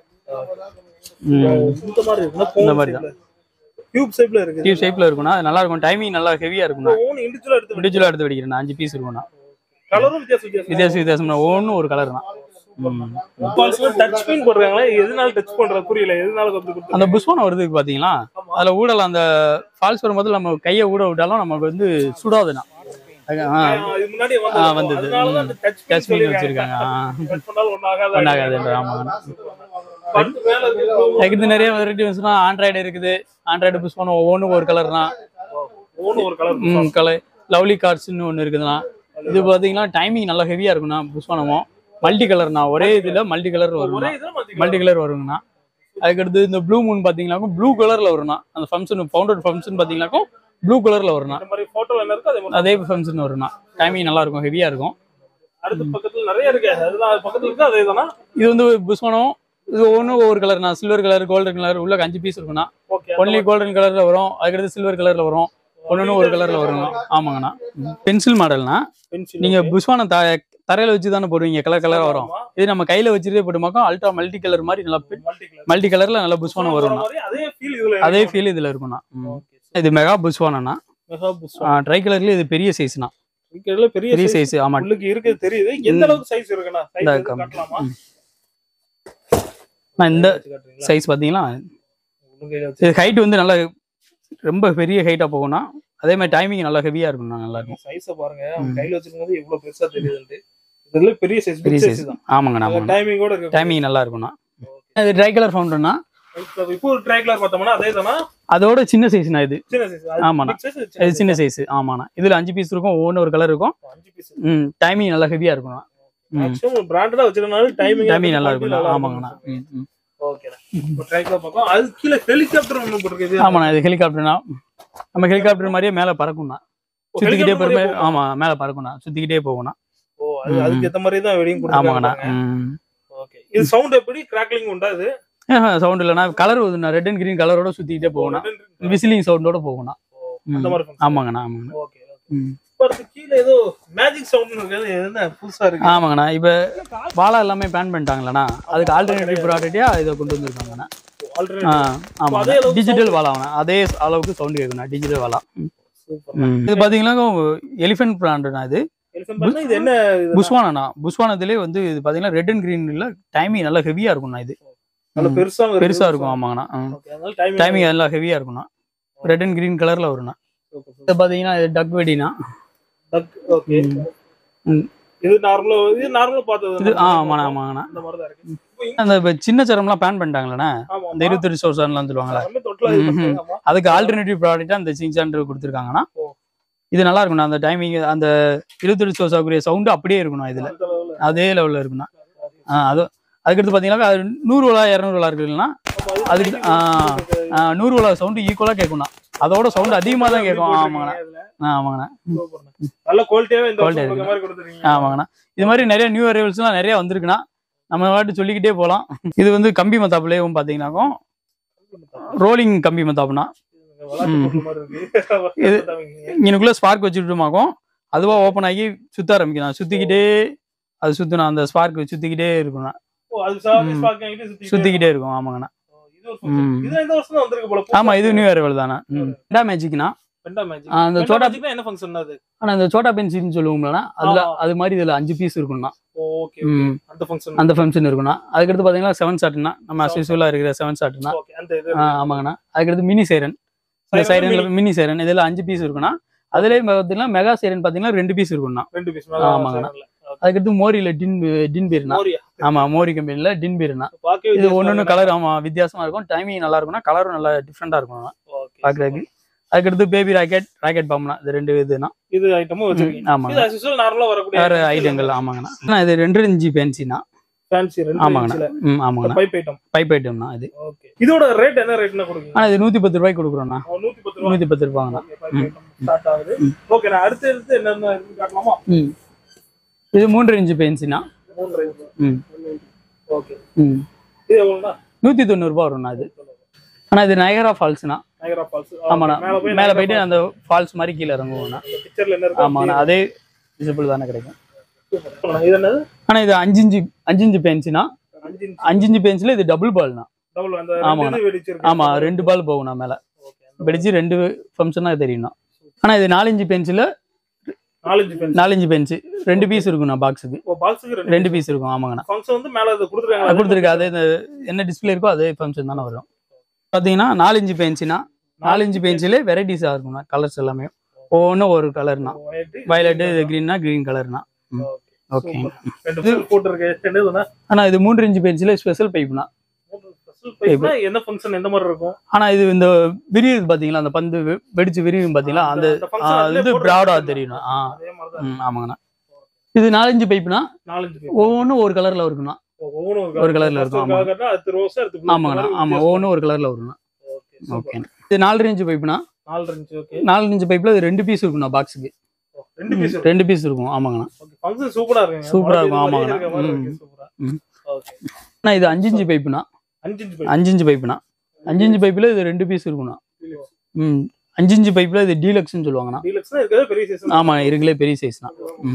S2: இந்த மாதிரி இருக்குன்னா இந்த மாதிரி தான் கியூப் ஷேப்ல இருக்கு.
S1: கியூப் ஷேப்ல இருக்கும்னா நல்லா இருக்கும். டைமிங் நல்லா ஹெவியா இருக்கும்னா.
S2: ஓன் இண்டிவிஜுவலா எடுத்து
S1: இண்டிவிஜுவலா எடுத்து வெடிக்கிறேன். அஞ்சு பீஸ் இருக்கும்னா.
S2: கலரும் வித்தியாசம் வித்தியாசம்
S1: வித்தியாசம் வித்தியாசம்னா ஒவ்வொன்றும் ஒரு கலர் தான்.
S2: டச் ஸ்கிரீன் போடுறாங்களா? எதனால டச் பண்றது புரியல. எதனால வந்து
S1: அந்த புஷ்வானம் வருது பாத்தீங்களா, அதுல ஊடல அந்த ஃபால்ஸ் வரும்போது நம்ம கையை ஊட விட்டாலும் நமக்கு வந்து சுடாதுண்ணா.
S2: இது முன்னாடி வந்து அதனால தான் அந்த டச்
S1: டச் ஸ்கிரீன் வச்சிருக்காங்க.
S2: டச் பண்ணாலும் ஒண்ணு ஆகாது
S1: ஒண்ணாகாது. ஆமாங்கண்ணா.
S2: பத்து மேல
S1: இது நிறைய வெரைட்டி வந்துச்சுன்னா ஆண்ட்ராய்டு இருக்குது. ஆண்ட்ராய்டு புஷ் பண்ண ஒவ்வொன்றும் ஒரு கலர்னா
S2: ஒவ்வொன்றும் ஒரு கலர்
S1: ம் கலர் லவ்லி கார்ட்ஸ்னு ஒன்று இருக்குதுண்ணா. இது பார்த்தீங்கன்னா டைமிங் நல்லா ஹெவியாக இருக்குண்ணா. புஷ் பண்ணுவோம் மல்டி கலர்ண்ணா. ஒரே இதில் மல்டி கலர் வருங்கண்ணா. மல்டி கலர் வருங்கண்ணா. அதுக்கடுத்து இந்த ப்ளூ மூன் பார்த்தீங்கன்னாக்கும் ப்ளூ கலரில் வரும்ண்ணா. அந்த ஃபங்க்ஷன் ஃபவுண்டட் ஃபங்க்ஷன் பார்த்தீங்கன்னாக்கும் ப்ளூ கலரில் வரும்ண்ணா. அதே ஃபங்க்ஷன் வரும்ண்ணா. டைமிங் நல்லா இருக்கும், ஹெவியாக இருக்கும்.
S2: அடுத்த பக்கத்துல நிறைய இருக்கு. அதெல்லாம் பக்கத்துல இருக்கு. அதே தானா?
S1: இது வந்து புஷ் பண்ணுவோம். இது ஒன்றும் ஒவ்வொரு கலர்ண்ணா. சில்வர் கலர், கோல்டன் கலர், உள்ள அஞ்சு பீஸ் இருக்குண்ணா. ஒன்லி கோல்டன் கலர்ல வரும். அதுக்கடுத்து சில்வர் கலர்ல வரும். ஒன்னு ஒரு கலர்ல வருங்க. ஆமாங்கண்ணா. பென்சில் மாடல்னா நீங்க புஷ்வான தரையில வச்சு தானே போடுவீங்க, கலர் கலரா வரும். இது நம்ம கையில வச்சுட்டே போட்டுமாக்கா அல்ட்ரா மல்டி கலர் மாதிரி நல்லா மல்டி கலர்ல நல்லா புஷ்வானம் வரும். அதே ஃபீல் இதுல இருக்கும்ண்ணா. இது மெகா புஷ்வானா. ட்ரை கலர்ல இது பெரிய சைஸ்னா. பெரிய சைஸ். ஆமா,
S2: இருக்கு தெரியுது. எந்த அளவுக்கு சைஸ் இருக்குண்ணா? காட்டலாமா?
S1: இந்த சைஸ் பாத்தீங்களா, ஹைட் வந்து நல்லா ரொம்ப பெரிய ஹைட்டா போகும்னா. அதே மாதிரி டைமிங் நல்லா ஹெவியா இருக்கும்ண்ணா. நல்லா இருக்கும். சைஸை பாருங்க, கையில வச்சிருக்கும்போது எவ்வளவு பெருசா தெரியுது. இதுல பெரிய சைஸ், பெரிய சைஸ் தான். ஆமாங்க. ஆமாங்க. டைமிங்கோட இருக்கு. டைமிங் நல்லா இருக்கும்ண்ணா. இது ட்ரை கலர் ஃபவுண்டர்னா. இப்போ ஒரு ட்ரை கலர் பார்த்தோம்னா அதே தானா? அதோட சின்ன சைஸ்னா இது. சின்ன சைஸ். ஆமாண்ணா. இது சின்ன சைஸ். ஆமாண்ணா. இதுல அஞ்சு பீஸ் இருக்கும். ஒவ்வொரு ஒரு கலர் இருக்கும். அஞ்சு பீஸ். ம் டைமிங் நல்லா ஹெவியா இருக்கும்ண்ணா. மேக்ஸிமம் பிராண்டடா வச்சிருக்கனால டைமிங் டைமிங் நல்லா இருக்கும். ஆமாங்கண்ணா. ம் ம் ஓகேடா. இப்போ ட்ரை கலர் பார்ப்போம். அது கீழ ஹெலிகாப்டர் ஒன்னு போட்டுருக்கு. ஆமாண்ணா. இது ஹெலிகாப்டர்னா நம்ம ஹெலிகாப்டர் மாதிரியே மேல பறக்கும்ண்ணா. சுத்திக்கிட்டே போற. ஆமா, மேல பறக்கும்ண்ணா. சுத்திக்கிட்டே போகும்ண்ணா. ஓ, அது அதுக்கு ஏத்த மாதிரி தான் வெடிங் கொடுத்துருக்காங்க. ஆமாங்கண்ணா. ஓகே. இது சவுண்ட் எப்படி கிராக்லிங் உண்டா? இது சவுண்ட் இல்லனா கலர் வருதுண்ணா. ரெட் அண்ட் கிரீன் கலரோட சுத்திக்கிட்டே போகும்ண்ணா. விசிலிங் சவுண்டோட போகும்ண்ணா. அந்த மாதிரி. ஆமாங்கண்ணா. ஆமாங்க. Okay okay. இப்போ கீழ ஏதோ மேஜிக் சவுண்ட் இருக்குது. என்ன புதுசா இருக்கு? ஆமாங்கண்ணா. இப்போ வாலா எல்லாமே பேன் பண்ணிட்டாங்களா, அதுக்கு ஆல்டர்னேட்டிவ் ப்ராடக்ட்டா இதை கொண்டு வந்திருக்காங்கண்ணா. ஆமா, டிஜிட்டல் வாலாங்கண்ணா. அதே அளவுக்கு சவுண்ட் கேட்குண்ணா. டிஜிட்டல் வாலா. இது பாத்தீங்கன்னா எலிஃபென்ட் பிராண்டுண்ணா. இது இது என்ன புஷ்வானா. புஷ்வானத்திலே வந்து இது பாத்தீங்கன்னா ரெட் அண்ட் கிரீன்ல டைமிங் நல்லா ஹெவியா இருக்கும்ண்ணா. இது நல்லா பெருசா பெருசா இருக்கும். ஆமாங்கண்ணா. டைமிங் நல்லா ஹெவியா இருக்கும்ண்ணா. ரெட் அண்ட் கிரீன் கலர்ல வரும்ண்ணா. இது பாத்தீங்கன்னா டக் வெடினா. டக். ஓகே. இது நார்மலா இது நார்மலா பார்த்தது. ஆமாண்ணா. ஆமாங்கண்ணா. இந்த மாதிரி தான் இருக்கு. அந்த சின்ன சரம்லாம் பேன் பண்ணிட்டாங்களே, அந்த இருபத்தெட்டு சோசான்லாம் சொல்லுவாங்களா, அதுக்கு ஆல்டர்னேட்டிவ் ப்ராடக்ட்டா அந்த சிங்சான் கொடுத்துருக்காங்கன்னா இது நல்லா இருக்கும்ண்ணா. அந்த டைமிங் அந்த இருபத்தெட்டு சோசாக்குரிய சவுண்டு அப்படியே இருக்கணும். இதுல அதே லெவல்ல இருக்குண்ணா. அது அதுக்கடுத்து பாத்தீங்கன்னா நூறு விழா இரநூறு விழா இருக்குன்னா அதுக்கு நூறு விழா சவுண்டு ஈக்குவலா கேட்கும்ண்ணா. அதோட சவுண்ட் அதிகமா தான் கேட்கும். ஆமாங்கண்ணா. ஆமாங்கண்ணா. நல்ல குவாலிட்டியாவே இந்த மாதிரி கொடுத்துருக்கீங்க. ஆமாங்கண்ணா. இது மாதிரி நிறைய நியூ அரைவல்ஸ் எல்லாம் நிறைய வந்திருக்குண்ணா. நம்ம வாட்டி சொல்லிக்கிட்டே போகலாம். இது வந்து கம்பி மத்தாப்புலேயும் பார்த்தீங்கன்னாக்கும் ரோலிங் கம்பி மத்தாப்புனா. இது இங்கனுக்குள்ள ஸ்பார்க் வச்சுக்கிட்டுமாக்கும் அதுவா ஓப்பன் ஆகி சுத்த ஆரம்பிக்கணும். சுத்திக்கிட்டே அது சுத்தணும். அந்த ஸ்பார்க் சுத்திக்கிட்டே இருக்கும்ண்ணா. சுத்திக்கிட்டே இருக்கும். ஆமாங்கண்ணா. ஆமா, இது நியூ அரைவல் தானே. பெண்டா மேஜிக்னா. அந்த சோட்டா என்ன ஃபங்க்ஷன் அது? ஆனா இந்த சோட்டா பென்சில்னு சொல்லுவோம்லண்ணா, அதுல அது மாதிரி இதுல அஞ்சு பீஸ் இருக்கும்ண்ணா. ஓகே. அந்த ஃபங்க்ஷன் அந்த ஃபங்க்ஷன் இருக்கும்ண்ணா. அதுக்கடுத்து பாத்தீங்கன்னா செவன் ஷாட்னா, நம்ம அஸ்யூசுவலா இருக்கிற செவன் ஷாட்னா. ஆமாங்கண்ணா. அதுக்கடுத்து மினி சைரன். இந்த சைரன்ல மினி சைரன் இதுல அஞ்சு பீஸ் இருக்கும்ண்ணா. அதுலயே பாத்தீங்கன்னா மெகா சைரன் பாத்தீங்கன்னா ரெண்டு பீஸ் இருக்கும்ண்ணா. ரெண்டு பீஸ். ஆமாங்கண்ணா. அதுக்கடுத்து மோரியில டின் டின் பீர்னா. ஆமா, மோரி கம்பெனில டின் பீர்னா. இது ஒன்னொன்னு கலர் ஆமா வித்தியாசமா இருக்கும். டைமிங் நல்லா இருக்கும்னா, கலரும் நல்லா டிஃப்ரெண்டா இருக்கும்ண்ணா பாக்குறதுக்கு. அதுக்கடுத்து பேபி ராக்கெட், ராக்கெட் பாம்னா. இது ரெண்டு இதுனா இது ஐட்டமும் வச்சிருக்கீங்க. ஆமா, இது அஸ்யூசுவல் நார்மலா வரக்கூடிய வேற ஐட்டங்கள். ஆமாங்கண்ணா. இது ரெண்டு இன்ச் ஃபேன்சினா. ஃபேன்சி ரெண்டு. ஆமாங்கண்ணா. ம் ஆமாங்கண்ணா. Pipe item. பைப் ஐட்டம்னா இது. ஓகே. இதோட ரேட் என்ன ரேட்னா கொடுக்கீங்க? ஆனா இது நூத்தி பத்து ரூபாய்க்கு கொடுக்குறோம்ண்ணா. நூத்தி பத்து ரூபாய். நூத்தி பத்து ரூபாய்ங்கண்ணா. ஸ்டார்ட் ஆகுது. ஓகே. நான் அடுத்து அடுத்து என்னன்னா காட்டலாமா? ம் இது மூன்று இன்ச் பென்சினா. மூன்று இன்ச். ம் ஓகே. ம் இது எவ்வளவுனா? நூத்தி தொண்ணூறு ரூபாய் வரும்ண்ணா இது. ஆனா இது நயகரா ஃபால்ஸ்னா. நயகரா ஃபால்ஸ். ஆமாண்ணா. மேல போயிட்டு அந்த ஃபால்ஸ் மாதிரி கீழ இறங்குவோம்ண்ணா. இந்த பிக்சர்ல என்ன இருக்கு? ஆமாண்ணா. அதே விசிபிள் தானே கிடைக்கும். இது என்னது? ஆனா இது அஞ்சு இன்ச் அஞ்சு இன்ச் பென்சினா. அஞ்சு இன்ச் பென்சில இது டபுள் பால்னா. டபுள் அந்த ரெண்டு வெடிச்சிருக்கு. ஆமா, ரெண்டு பால் போகும்ண்ணா மேல. வெடிச்சு ரெண்டு ஃபங்க்ஷனா தெரியும்ண்ணா. ஆனா இது நாலு இன்ச் பென்சில நாலு இன்ச் பென்சில் நாலு இன்ச் பென்சில் ரெண்டு பீஸ் இருக்கும்ண்ணா. பாக்ஸுக்கு பாக்ஸுக்கு ரெண்டு பீஸ் இருக்கும். ஆமாங்கண்ணா. ஃபங்க்ஷன் வந்து மேல அது கொடுத்துருக்காங்க. கொடுத்துருக்கு. அதே என்ன டிஸ்பிளே இருக்கோ அதே ஃபங்க்ஷன் தானே வரும். பாத்தீங்கன்னா நாலு இன்ச் பென்சினா. நாலு இன்ச் பென்சிலே வெரைட்டிஸா இருக்கும்ண்ணா. கலர்ஸ் எல்லாமே ஒவ்வொன்றும் ஒரு கலர்னா. வயலட் இது கிரீன்னா கிரீன் கலர்னா. ஓகே. ஆனா இது மூன்று இன்ச்சு பென்சில் ஸ்பெஷல் பைப்னா.
S2: என்ன ஃபங்க்ஷன் எந்த மாதிரி இருக்கும்?
S1: ஆனா இது இந்த விரியுது பாத்தீங்களா, அந்த பந்து வெடிச்சு விரியும் பாத்தீங்களா, அந்த இது பிராடா தெரியும். ஆமாங்கண்ணா. இது நாலஞ்சு பைப்னா, ஒவ்வொன்றும் ஒரு கலர்ல இருக்குண்ணா. ஒரு கலர்ல இருக்கும். ஆமாங்கண்ணா. ஆமா, ஒவ்வொன்றும் ஒரு கலர்ல வரும்ண்ணா. ஓகே. இது நாலு இன்ச்சு பைப்னா. நாலு இன்ச்சு பைப்ல இது ரெண்டு பீஸ் இருக்குண்ணா பாக்ஸுக்கு. ரெண்டு பீஸ் இருக்கும். ஆமாங்கண்ணா.
S2: சூப்பரா இருக்கு.
S1: சூப்பரா இருக்கும். ஆமாங்கண்ணா. இது அஞ்சு இன்ச்சு பைப்னா. அஞ்சு இன்ச்சு பைப்னா. அஞ்சு இன்ச்சு பைப்ல இது ரெண்டு பீஸ் இருக்குண்ணா. ம் அஞ்சு இன்ச்சு பைப்ல இது டீலக்ஸ்னு சொல்லுவாங்கண்ணா. ஆமா, இருக்குல்ல பெரிய சைஸ்னா.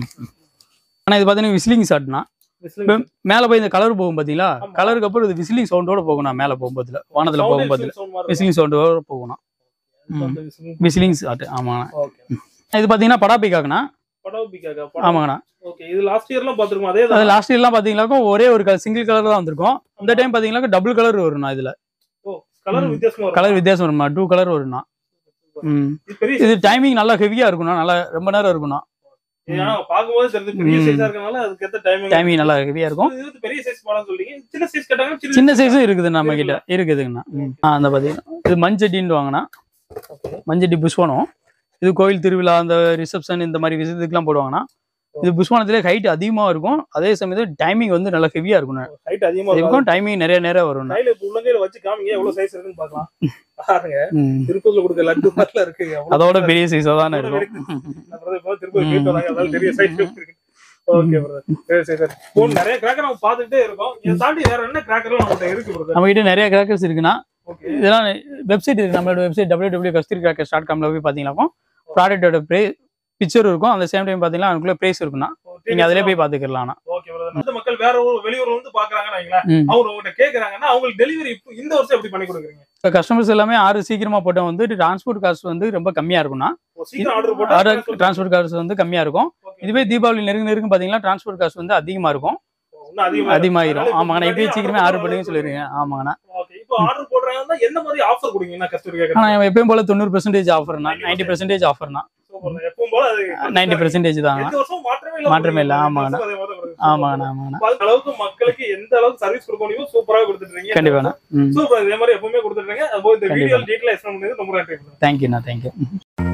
S1: ஆனா இது பாத்தீங்கன்னா விசிலிங் ஷாட்னா. மேல போய் இந்த கலர் போகும் பாத்தீங்களா, கலருக்கு அப்புறம் இது விசிலிங் சவுண்டோட போகணும். மேல போகும்போதுல வானத்துல போகும்போது விசிலிங் சவுண்டோட போகணும். Whistling shot. ஆமாண்ணா. இது பாத்தீங்கன்னா படாபிக்காகண்ணா. ஆமாங்கண்ணா.
S2: ஓகே. இது லாஸ்ட் இயர்லாம் பாத்துறோம். அதே
S1: அது லாஸ்ட் இயர்லாம் பாத்தீங்களாக்கா ஒரே ஒரு சிங்கிள் கலர் தான் வந்திருக்கும். இந்த டைம் பாத்தீங்கன்னாக்கா டபுள் கலர் வரும்ண்ணா. இதுல
S2: கலர் வித்தியாசமா வரும்.
S1: கலர் வித்தியாசம் வரும்ண்ணா. Two colour வரும்ண்ணா. ம் இது டைமிங் நல்லா ஹெவியா இருக்கும்ண்ணா. நல்லா ரொம்ப நேரம் இருக்கும்ண்ணா.
S2: ஏன்னா பாக்கும்போது தெரிஞ்சு பெரிய சைஸா இருக்கனால அதுக்கு ஏத்த டைமிங்
S1: டைமிங் நல்லா ஹெவியா இருக்கும்.
S2: இது பெரிய சைஸ் மாடல் சொல்றீங்க. சின்ன சைஸ் கேட்டாங்க.
S1: சின்ன சைஸும் இருக்குது நம்ம கிட்ட. இருக்குதுங்கண்ணா. ஆ அந்த பாத்தீங்கன்னா இது மஞ்சட்டின்னு வாங்கண்ணா. மஞ்சட்டி புஷ்வானம். இது கோயில் திருவிழா, அந்த ரிசப்ஷன் இந்த மாதிரி விஷயத்துக்குலாம் போடுவாங்கன்னா. இது புஷ்வானத்திலே ஹைட் அதிகமா இருக்கும். அதே சமயத்துல டைமிங் வந்து நல்லா ஹெவியா இருக்கும்.
S2: ஹைட் அதிகமா
S1: இருக்கும். டைமிங் நிறைய நேரம் வரும்.
S2: கையில உள்ளங்கையில வச்சு காமிங்க எவ்வளவு சைஸ் இருக்குன்னு பார்க்கலாம். பாருங்க. திருப்பூர்ல கொடுக்க லட்டு மாதிரில இருக்கு.
S1: அதோட பெரிய சைஸா தான் இருக்கும்.
S2: திருப்பூர் கேட் வராங்க. அதனால பெரிய சைஸ் இருக்கு. Okay brother. சரி சரி சரி. போன் நிறைய கிராக்கர் நம்ம பார்த்துட்டே இருக்கோம். இத தாண்டி வேற என்ன கிராக்கர்லாம் நம்மட்ட இருக்கு பிரதர்? நம்ம கிட்ட நிறைய கிராக்கர்ஸ் இருக்குன்னா. இதெல்லாம் வெப்சைட் இருக்கு. நம்மளோட website W W W dot Kasthuri crackers dot com ல போய் பாத்தீங்கன்னாக்கும் ப்ராடக்ட்டோட பிக்சர் இருக்கும். அந்த சேம் டைம் பாத்தீங்கன்னா அதுக்குள்ள பிரைஸ் இருக்குன்னா நீங்க அதிலே போய் பாத்துக்கலாம். Okay brother. அந்த மக்கள் வேற ஊர் வெளியூர்ல வந்து பாக்குறாங்கன்னு வைங்களேன். அவங்க உங்ககிட்ட கேக்குறாங்கன்னா அவங்களுக்கு டெலிவரி இந்த வருஷம் எப்படி பண்ணி கொடுக்குறீங்க?
S1: கஸ்டமர்ஸ் எல்லாமே ஆர்டர் சீக்கிரமா போட்டா வந்து டிரான்ஸ்போர்ட் காஸ்ட் வந்து ரொம்ப கம்மியா இருக்கும்னா.
S2: சீக்கிரம் ஆர்டர் போட்டா
S1: டிரான்ஸ்போர்ட் காஸ்ட் வந்து கம்மியா இருக்கும். இதுவே தீபாவளி நெருங்க நெருங்க பாத்தீங்கன்னா டிரான்ஸ்போர்ட் காஸ்ட் வந்து அதிகமா இருக்கும். அதிகமாயிரும். ஆமாங்கண்ணா. இப்பயே சீக்கிரமே ஆர்டர் பண்ணுங்க சொல்லிருங்க. ஆமாங்கண்ணா.
S2: ஓகே. இப்போ ஆர்டர் போடுறாங்கன்னா என்ன மாதிரி ஆஃபர் கொடுங்கண்ணா கஸ்டமர் கேக்குறாங்க?
S1: நான் எப்பவும் போல தொண்ணூறு பர்சன்டேஜ் ஆஃபர்னா தொண்ணூறு பர்சன்டேஜ் ஆஃபர்னா.
S2: எப்பவும் போல அது
S1: தொண்ணூறு பர்சன்டேஜ் தான்.
S2: இந்த வருஷம் மாற்றமே இல்ல.
S1: மாற்றமே இல்ல. ஆமாங்கண்ணா. ஆமாங்கண்ணா. ஆமாங்கண்ணா.
S2: அளவுக்கு மக்களுக்கு எந்த அளவுக்கு சர்வீஸ் கொடுக்க முடியுமோ சூப்பரா கொடுத்துட்டு இருக்கீங்க.
S1: கண்டிப்பாண்ணா.
S2: சூப்பர். இதே மாதிரி எப்பவுமே கொடுத்துட்டு இருக்கீங்க. அது போய் இந்த வீடியோ டீடைலா எக்ஸ்பிளைன் பண்ணது ரொம்ப நன்றி.
S1: தேங்க்யூண்ணா. தேங்க்யூ.